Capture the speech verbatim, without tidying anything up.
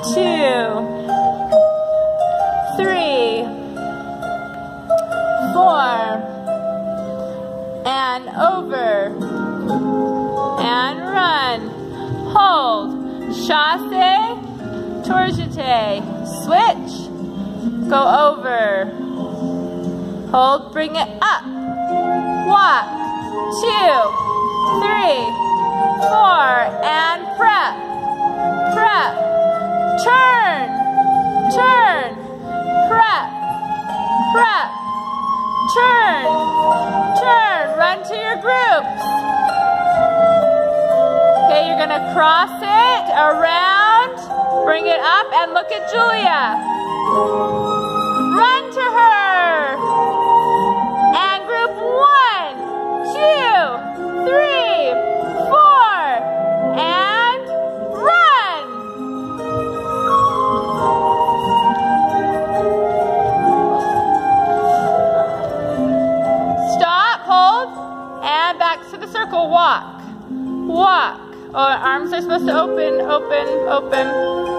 two, three, four, and over, and run, hold, chassé, tourniquet, switch, go over, hold, bring it up, walk, two, three, four, and prep, prep, turn, turn, prep, prep, turn, turn, run to your groups. Okay, you're gonna cross it around, bring it up, and look at Julia. Run to her. And group one, two, three, four, and run. Stop, hold, and back to the circle, walk, walk. Oh, arms are supposed to open, open, open.